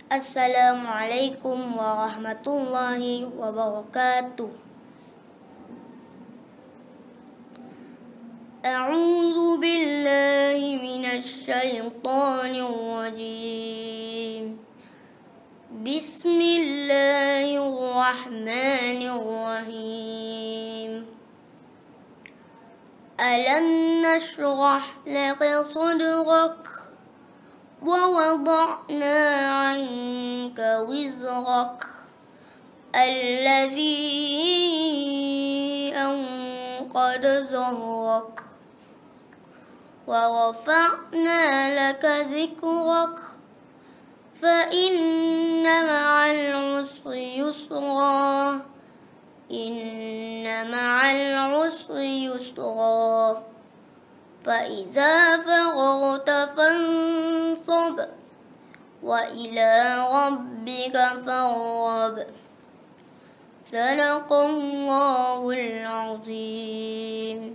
Assalamualaikum warahmatullahi wabarakatuh. A'udzu billahi minasy syaithanir rajim. Bismillahirrahmanirrahim. Alam nashrah laka sadrak ووضعنا عنك وزرك الذي أنقض ظهرك ورفعنا لك ذكرك فإن مع العسر يسرا إن مع العسر يسرا فإذا فرغت فانصب وإلى ربك فارغب. صدق الله العظيم.